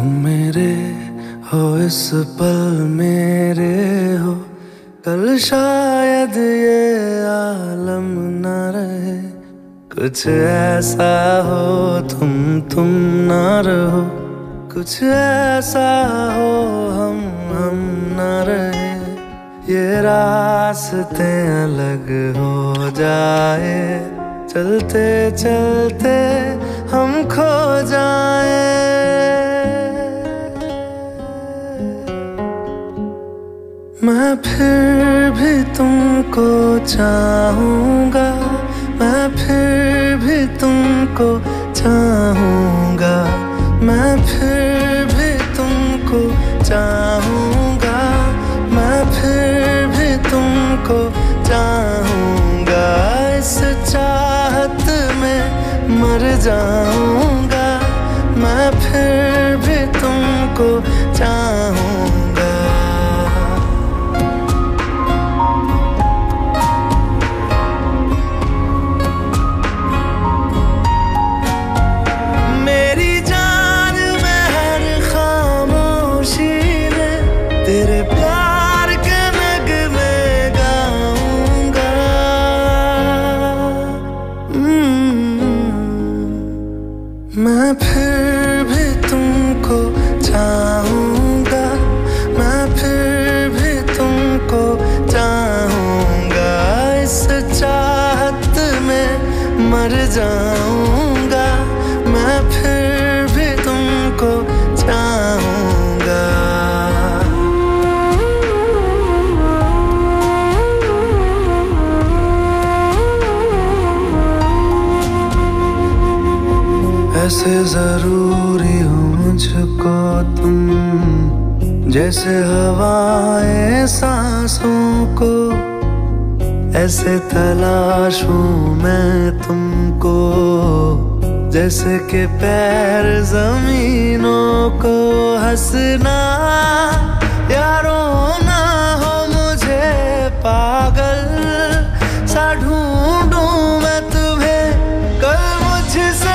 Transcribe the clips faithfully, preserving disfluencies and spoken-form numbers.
तुम मेरे हो इस पल मेरे हो, कल शायद ये आलम न रहे। कुछ ऐसा हो तुम तुम ना रहो, कुछ ऐसा हो हम हम ना रहे। ये रास्ते अलग हो जाए, चलते चलते हम खो जाए। मैं फिर भी तुमको चाहूँगा, मैं फिर भी तुमको चाहूँगा, मैं फिर भी तुमको चाहूँगा, मैं फिर भी तुमको चाहूँगा। इस चाहत में मर जाऊँगा, मैं फिर भी तुमको चाहूँगा। तेरे प्यार के नगमे गाऊंगा, मैं फिर भी तुमको चाहूँगा, मैं फिर भी तुमको चाहूँगा। इस चाहत में मर जाऊँगा, मैं फिर भी तुमको चाहूँगा। ऐसे जरूरी हो मुझको तुम, जैसे हवाएं सांसों को। ऐसे तलाशूं मैं तुमको, जैसे कि पैर जमीनों को। हंसना या रोना हो मुझे पागल सा ढूंढूं मैं तुम्हें। कल मुझसे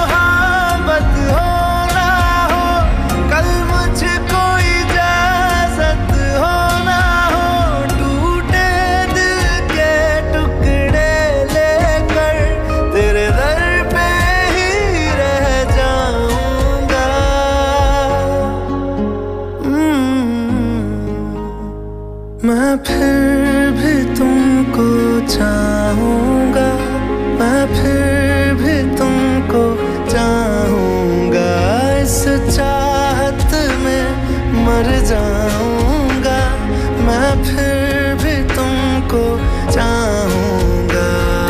मैं फिर भी तुमको चाहूँगा, मैं फिर भी तुमको चाहूँगा। इस चाहत में मर जाऊँगा, मैं फिर भी तुमको चाहूँगा।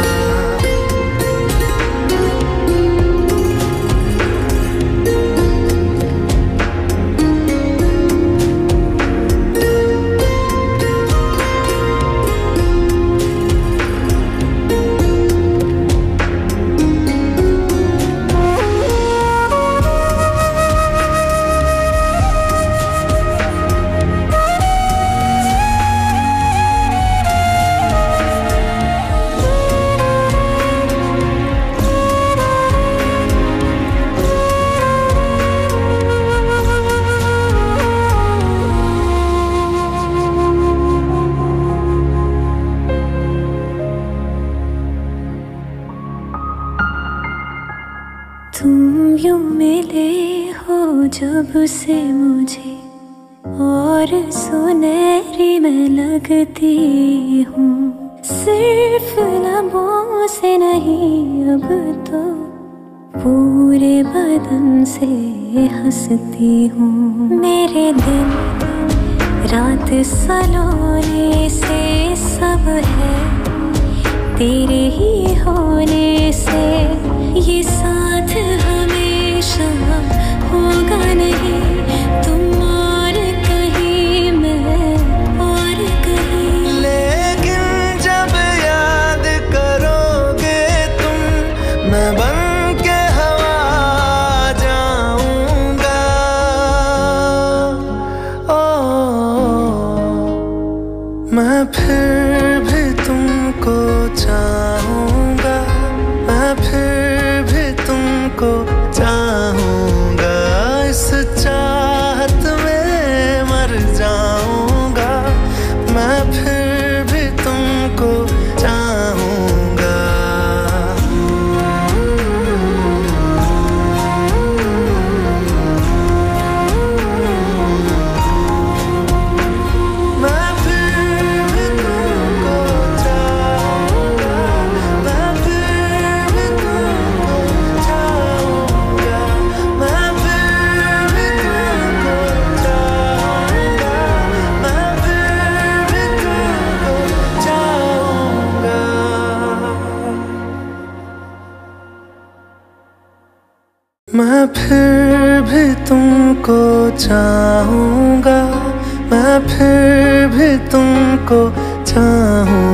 तुम यूं मिले हो जब से मुझे, और सुनहरी मैं लगती हूँ। सिर्फ लबों से नहीं अब तो पूरे बदन से हंसती हूँ। मेरे दिन रात सलोने से सब है तेरे ही होने से। ये साथ हमेशा होगा नहीं, तुम और कहीं मैं और कहीं। लेकिन जब याद करोगे तुम, मैं बन के हवा जाऊंगा। ओ मैं फिर भी तुमको चाहूँगा, मैं फिर भी तुम मैं फिर भी तुमको चाहूँगा, मैं फिर भी तुमको चाहूँगा।